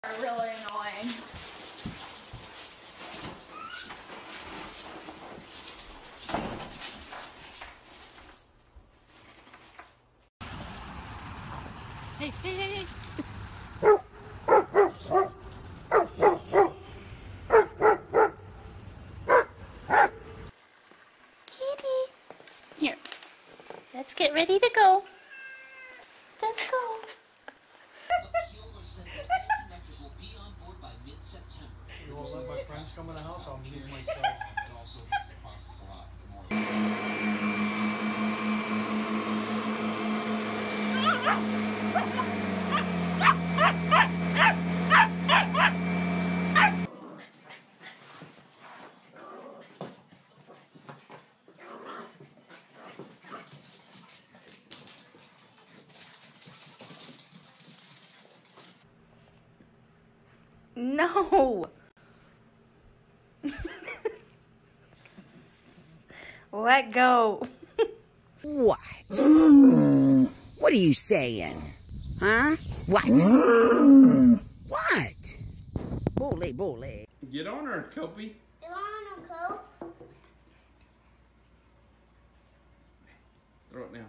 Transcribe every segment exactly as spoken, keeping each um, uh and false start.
Are really annoying. Hey, hey, hey, hey! Kitty! Here. Let's get ready to go. Let's go. You won't let my friends come in the house, I'll mute myself. It also makes the process a lot No! Let go. What? What are you saying? Huh? What? What? Bully, bully. Get on her, Copey. Get on him, Cope. Throw it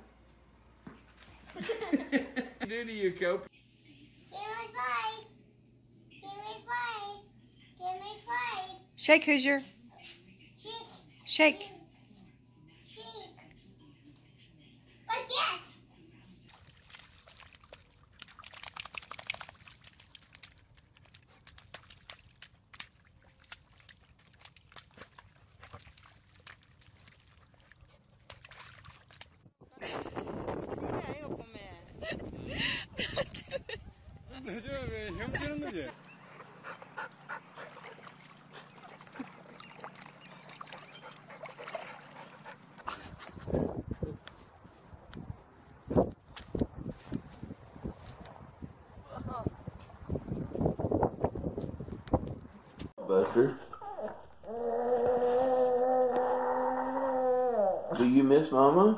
now. Do to you, Copey. Give me five. Give me five. Give me five. Shake, Hoosier. Shake. Shake. Shake. But yes. Buster, do you miss Mama?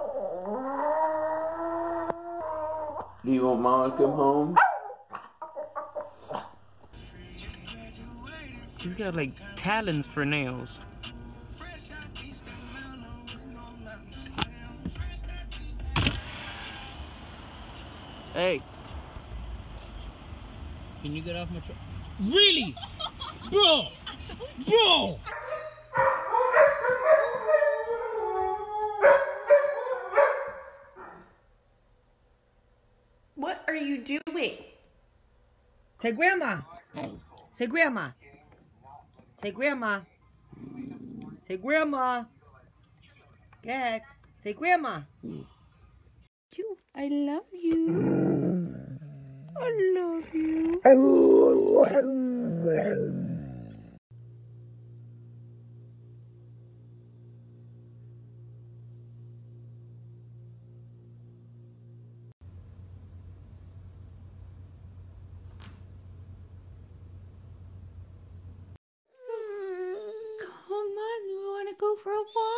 Do you want Mama to come home? She's got like talons for nails. Hey, can you get off my truck? Really? Bro! Bro! What are you doing? Say grandma. Say grandma. Say grandma. Say grandma. Go ahead. Say grandma. You, I love you. I love you. Come on, you want to go for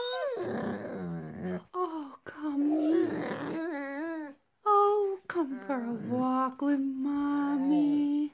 a walk? Oh, come here. Oh, come for a walk with Mommy.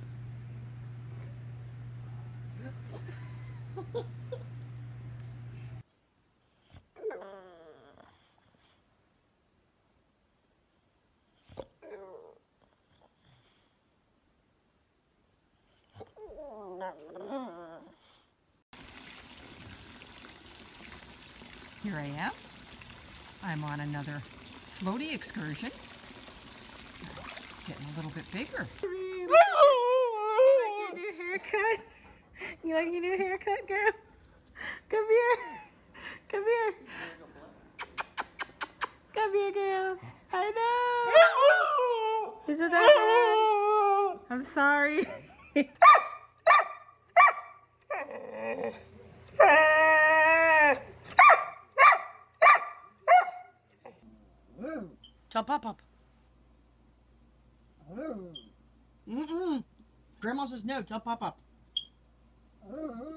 Here I am. I'm on another floaty excursion. Getting a little bit bigger. You like your new haircut? You like your new haircut, girl? Come here. Come here. Come here, girl. I know. Isn't that bad? I'm sorry. Top up up. Mm-mm. Grandma says no, tell Pop up.